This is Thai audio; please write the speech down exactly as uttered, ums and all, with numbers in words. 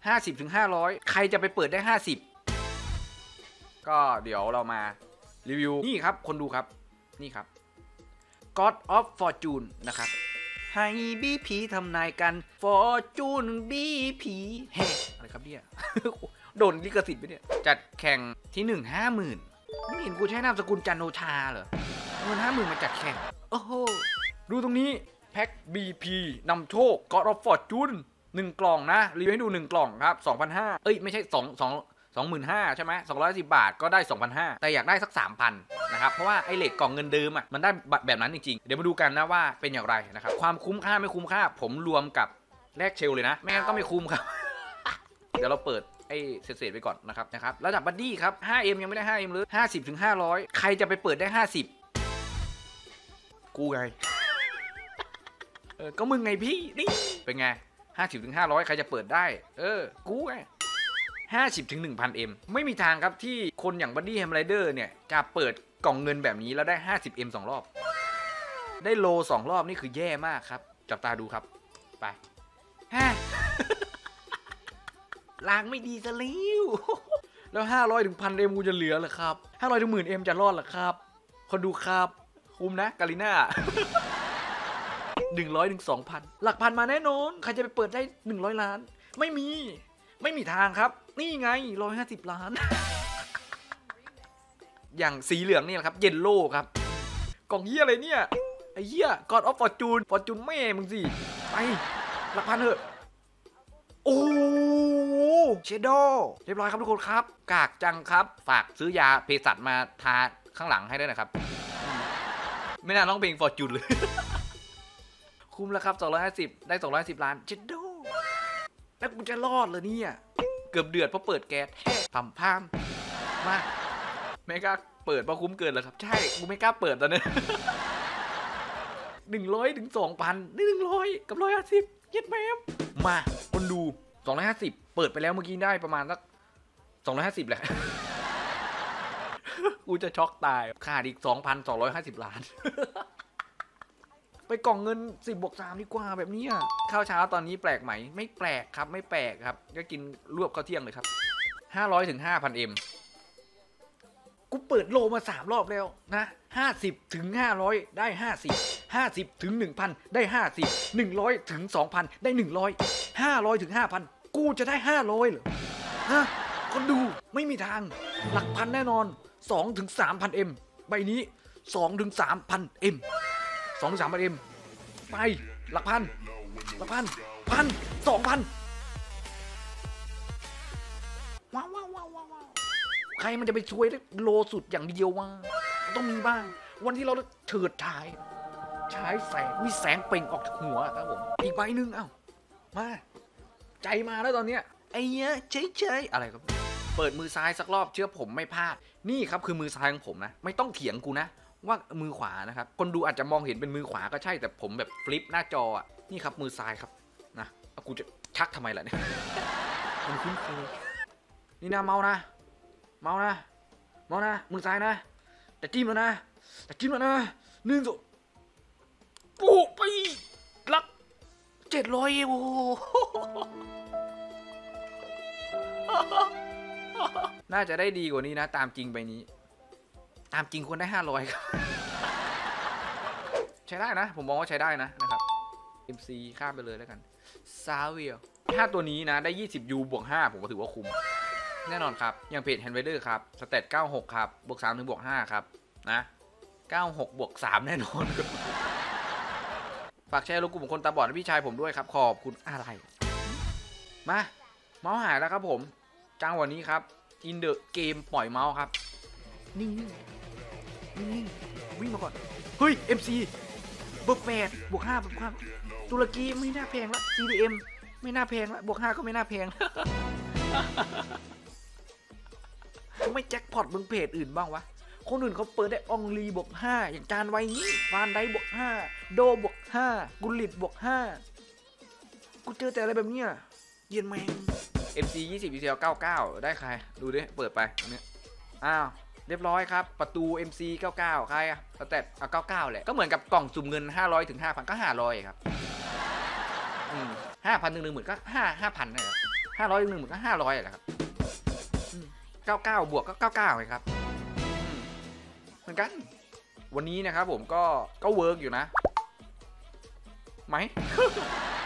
ห้าสิบถึงห้าร้อยใครจะไปเปิดได้ห้าสิบก็เดี๋ยวเรามารีวิวนี่ครับคนดูครับนี่ครับ God of Fortune นะครับให้ บี พี ทำนายกัน Fortune บี พี เฮ้อะไรครับเนี่ย โดนลิขสิทธิ์ไปเนี่ยจัดแข่งที่หนึ่งห้าหมื่นไม่เห็นกูใช้นามสกุลจันโอชาเหรอเงินห้าหมื่นมาจัดแข่งโอ้โหดูตรงนี้แพ็ค บี พี นำโชค God of Fortune หนึ่งกล่องนะรีวิวให้ดูหนึ่งกล่องครับ สองพันห้าร้อย เอ้ยไม่ใช่2 2 สองหมื่นห้าพัน ใช่ไหมสองร้อยสิบบาทก็ได้ สองพันห้าร้อย แต่อยากได้สัก สามพัน นะครับเพราะว่าไอเลทกล่องเงินเดิมอ่ะมันได้แบบนั้นจริงๆเดี๋ยวมาดูกันนะว่าเป็นอย่างไรนะครับความคุ้มค่าไม่คุ้มค่าผมรวมกับแลกเชลเลยนะแม่งั้นก็ไม่คุ้มครับ เดี๋ยวเราเปิดไอ้เศษๆไปก่อนนะครับนะครับระดับบัดดี้ครับ ห้าเอ็ม ยังไม่ได้ ห้าเอ็ม เลยห้าสิบถึงห้าร้อยใครจะไปเปิดได้ห้าสิบกูไง เออก็มึงไงพี่นี่เป็นไงห้าสิบถึงห้าร้อยใครจะเปิดได้เออกูไงห้าสิบถึงหนึ่งพัน เอ็ม ไม่มีทางครับที่คนอย่างบัดดี้แฮมไรเดอร์เนี่ยจะเปิดกล่องเงินแบบนี้แล้วได้ ห้าสิบเอ็ม สองรอบได้โลสองรอบนี่คือแย่มากครับจับตาดูครับไปฮะ ล้างไม่ดีซะแล้วแล้วห้าร้อยถึงพันเอ็มกูจะเหลือเหรอครับห้าร้อยถึงหมื่นเอ็มจะรอดเหรอครับคนดูครับคุ้มนะกาลิน่า หนึ่งร้อยถึงสองพันหลักพันมาแน่นอนใครจะไปเปิดได้หนึ่งร้อยล้านไม่มีไม่มีทางครับนี่ไงหนึ่งร้อยห้าสิบล้าน อย่างสีเหลืองนี่แหละครับเยลโล่ครับกล่องเหี้ยอะไรเนี่ยไอ้เหี้ย God of Fortune Fortune แม่มึงสิไปหลักพันเถอะโอ้เชโดเรียบร้อยครับทุกคนครับกากจังครับฝากซื้อยาเภสัชมาทาข้างหลังให้ด้วยนะครับไม่น่าร้องเพลง Fortune เลย คุ้มแล้วครับสองร้อยห้าสิบได้สองร้อยห้าสิบล้านเชโดแล้วกูจะรอดเลยเนี่ยเกือบเดือดเพราะเปิดแก๊สแห่ปั๊มพามมาไม่กล้าเปิดเพราะคุ้มเกินแล้วครับใช่กูไม่กล้าเปิดตอนนี้ หนึ่งร้อยถึงสองพันได้หนึ่งร้อยกับร้อยห้าสิบเย็ดแมมมาคนดูสองร้อยห้าสิบเปิดไปแล้วเมื่อกี้ได้ประมาณสักสองร้อยห้าสิบแหละ กูจะช็อกตายขาดอีก สองพันสองร้อยห้าสิบ ล้าน ไปกล่องเงินสิบบวกสามดีกว่าแบบนี้ข้าวเช้าตอนนี้แปลกไหมไม่แปลกครับไม่แปลกครับก็กินรวบข้าวเที่ยงเลยครับห้าร้อยถึงห้าพัน เอ็ม กูเปิดโลมาสามรอบแล้วนะห้าสิบถึงห้าร้อยได้ห้าสิบ ห้าสิบถึงหนึ่งพันได้ห้าสิบ หนึ่งร้อยถึงสองพันได้หนึ่งร้อย ห้าร้อยถึงห้าพันกูจะได้ห้าร้อยเหรอฮะคนดูไม่มีทางหลักพันแน่นอนสองถึงสามพัน เอ็ม ใบนี้ สองถึงสามพัน เอ็ม สองถึงสามพัน เอ็ม ไปหลักพันหลักพันพันสองพันว้าวว้าวว้าวว้าวใครมันจะไปช่วยได้โลสุดอย่างเดียววะต้องมีบ้างวันที่เราเฉิดฉายฉายแสงมีแสงเปล่งออกจากหัวครับผมอีกใบหนึ่งเอ้ามาใจมาแล้วตอนเนี้ยไอ้เนี้ยเฉยๆอะไรครับเปิดมือซ้ายสักรอบเชื่อผมไม่พลาดนี่ครับคือมือซ้ายของผมนะไม่ต้องเถียงกูนะว่ามือขวานะครับคนดูอาจจะมองเห็นเป็นมือขวาก็ใช่แต่ผมแบบฟลิปหน้าจออ่ะนี่ครับมือซ้ายครับนะกูจะชักทำไมล่ะเนี่ยมันคุ้นเคยนี่นะเมานะเมานะเมานะมือซ้ายนะแต่จิ้มแล้วนะแต่จิ้มแล้วนะหนึ่งสองปูไปลักเจ็ดร้อยโอ้น่าจะได้ดีกว่านี้นะตามจริงไปนี้ตามจริงควรได้ห้าร้อยครับใช้ได้นะผมมองว่าใช้ได้นะนะครับ เอ็ม ซี ข้ามไปเลยแล้วกันซาเวียถ้าตัวนี้นะได้ยี่สิบยูบวกห้าผมก็ถือว่าคุ้มแน่นอนครับอย่างเพจ Handrider ครับสเตตเก้าสิบหกครับบวกสามถึงบวกห้าครับนะเก้าสิบหกบวกสามแน่นอนฝากแชร์ลูกกลุ่มคนตาบอดให้พี่ชายผมด้วยครับขอบคุณอะไรมาเมาส์หายแล้วครับผมจังหวะนี้ครับอินเดอะเกมปล่อยเมาส์ครับนิ่งๆนิ่งๆวิ่งมาก่อนเฮ้ย เอ็ม ซี บวกแปดบวกห้าบวกห้าตุรกีไม่น่าแพงละ ซี ดี เอ็ม ไม่น่าแพงละบวกห้าก็ไม่น่าแพงไม่แจ็คพอตมึงเพจอื่นบ้างวะคนอื่นเขาเปิดได้อองลีบวกห้าอย่างจานไวนี้ฟานไดบวกห้าโดบวกห้ากุลิตบวกห้ากูเจอแต่อะไรแบบเนี้ยเย็นแมง เอ็ม ซี ยี่สิบ อี ซี แอล เก้าสิบเก้าได้ใครดูดิเปิดไปตรงนี้อ้าวเรียบร้อยครับประตู เอ็ม ซี เก้าสิบเก้าใครอะสเตตเอาเก้าสิบเก้าแหละก็เหมือนกับกล่องสุ่มเงินห้าร้อยถึงห้าพันก็ห้าร้อยครับอืมห้าพันถึงหนึ่งหมื่นก็ห้า ห้าพันนะครับห้าร้อยหนึ่งหมื่นก็ห้าร้อยแหละครับเก้าเก้าบวกก็เก้าเก้าไงครับเหมือนกันวันนี้นะครับผมก็ก็เวิร์กอยู่นะไหม